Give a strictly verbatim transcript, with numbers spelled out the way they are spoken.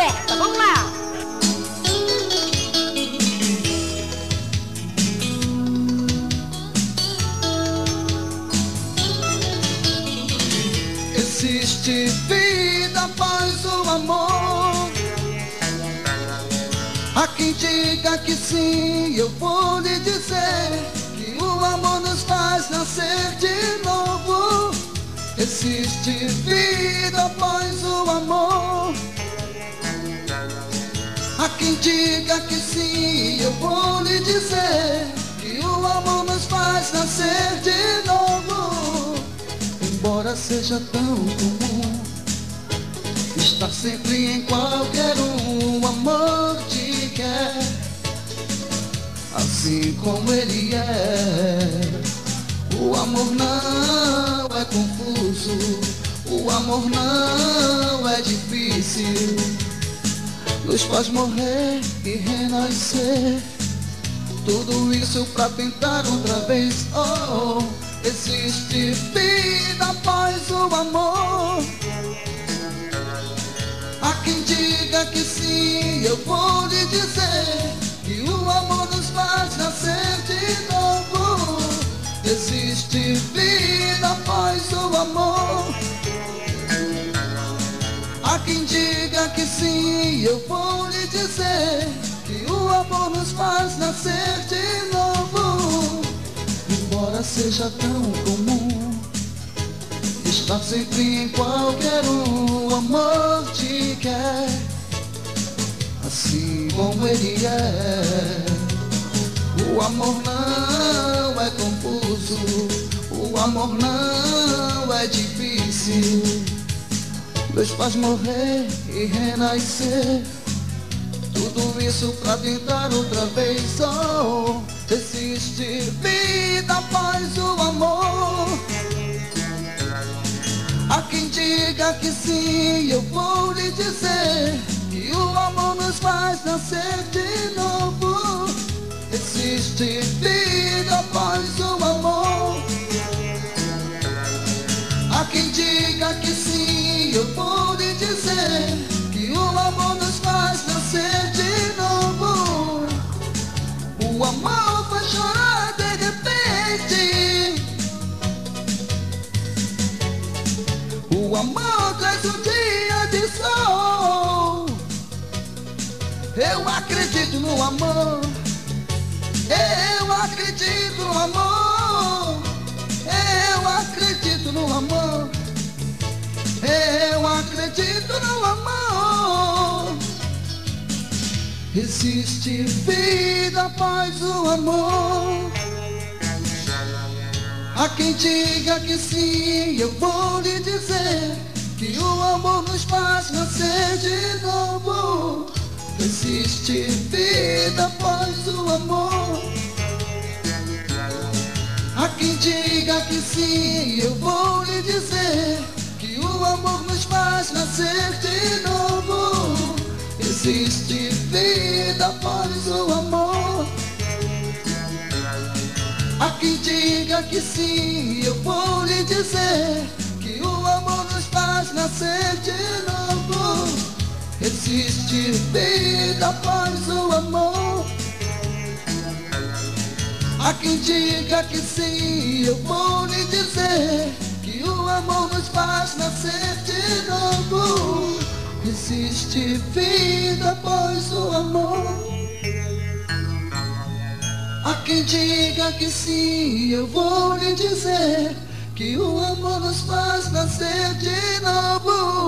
certa. Vamos lá! Existe vida após o amor. Há quem diga que sim, eu vou lhe dizer que o amor nos faz nascer de novo. Existe vida após o amor. Há quem diga que sim, eu vou lhe dizer que o amor nos faz nascer de novo. Embora seja tão comum estar sempre em qualquer um, o amor te quer assim como ele é. O amor não é confuso, o amor não é difícil, nos faz morrer e renascer. Tudo isso pra tentar outra vez. Oh, oh. Existe vida após o amor. Há quem diga que sim, eu vou lhe dizer que o amor nos faz nascer de novo. Existe vida após o amor. Há quem diga que sim, eu vou lhe dizer que o amor nos faz nascer de novo. Embora seja tão comum estar sempre em qualquer um, o amor te quer assim como ele é. O amor não é confuso, o amor não é difícil, nos faz morrer e renascer. Tudo isso pra tentar outra vez. Oh, existe vida após o amor. Há quem diga que sim, eu vou lhe dizer que o amor nos faz nascer de novo. Existe vida após o amor. Há quem diga que sim, eu vou lhe dizer que o amor nos faz nascer de novo. O amor vai chorar de repente. O amor traz um dia de sol. Eu acredito no amor. Eu acredito no amor. Eu acredito no amor. Eu acredito no amor. Existe vida após o amor. Há quem diga que sim, eu vou lhe dizer que o amor nos faz nascer de novo. Existe vida após o amor. Há quem diga que sim, eu vou lhe dizer que o amor nos faz nascer de novo. Existe vida após o amor. Há quem diga que sim, eu vou lhe dizer que o amor nos faz nascer de novo. Existe vida após o amor. Há quem diga que sim, eu vou lhe dizer que o amor nos faz nascer de novo. Existe vida após o amor. Há quem diga que sim, eu vou lhe dizer que o amor nos faz nascer de novo.